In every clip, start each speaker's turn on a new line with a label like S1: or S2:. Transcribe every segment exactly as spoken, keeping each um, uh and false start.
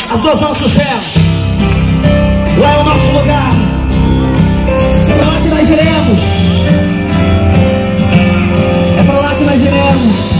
S1: As duas mãos pro céu. Lá é o nosso lugar. É pra lá que nós iremos. É pra lá que nós iremos.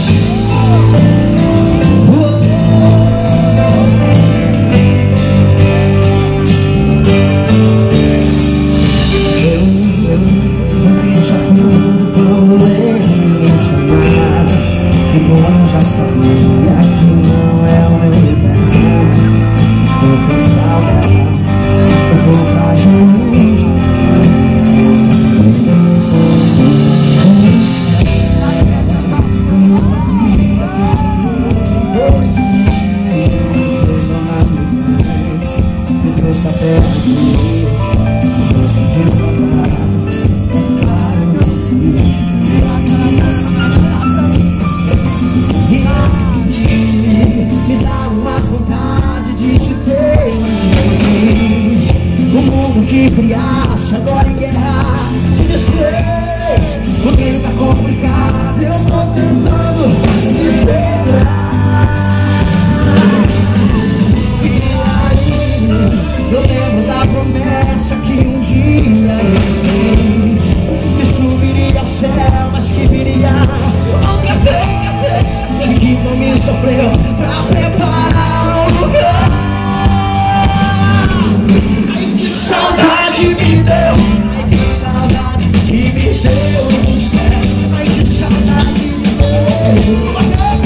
S1: Que criaste agora em guerra se desfez, porque tá complicado. Eu tô tentando me segurar. E aí eu lembro da promessa que um dia eu fiz, que subiria ao céu, mas que viria outra vez, e que não me sofreu pra preparar o lugar. Saudade me deu, ai que saudade que me deu no céu, ai que saudade me deu,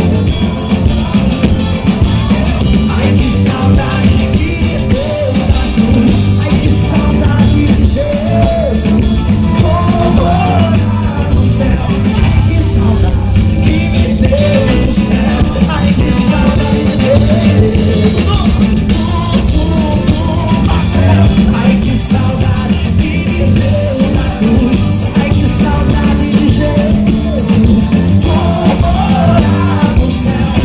S1: ai que saudade que me deu na cruz, ai que saudade de Jesus, vou morar no céu, ai que saudade que me deu no céu, ai que saudade me deu. Ai que saudade que me deu na cruz, ai que saudade de Jesus, vou morar no céu.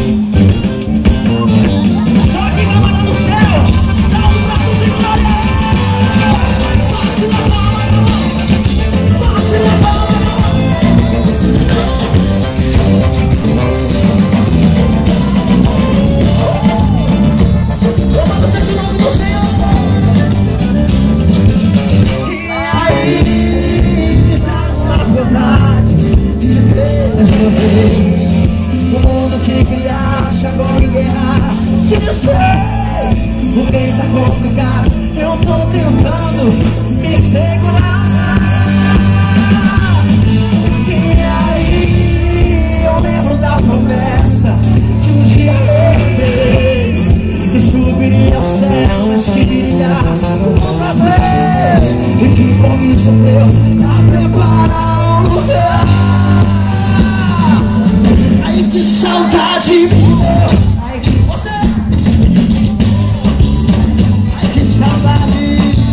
S1: Só quem vai morar no céu, dá um braço de glória. Bate na palma, bate na palma. Louvado seja o nome do Senhor. Me dá uma vontade de te ver mais uma vez. O mundo que criaste agora em guerra se desfez, porque tá complicado. Eu tô tentando me segurar. E aí eu lembro da promessa que um dia eu fez, que subiria ao céu, mas que viria outra vez, e que por isso deu pra preparar um lugar. Ai que saudade me deu, ai que você, ai que saudade,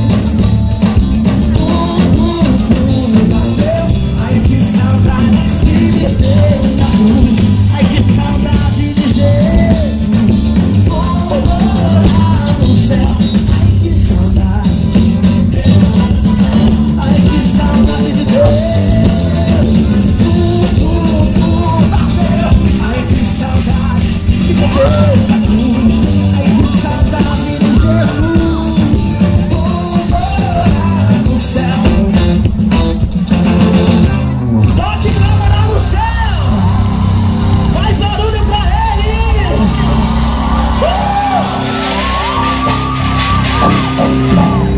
S1: uh, uh, uh, ai que saudade que me deu na cruz, ai que saudade de Jesus, vou morar no céu. Ai que saudade me deu no céu, ai que saudade de Deus, uh, uh, uh, bateu. Ai que saudade que me deu na cruz, ai que saudade de Jesus, vou morar no céu. Só que vai morar no céu, faz barulho pra ele. uh!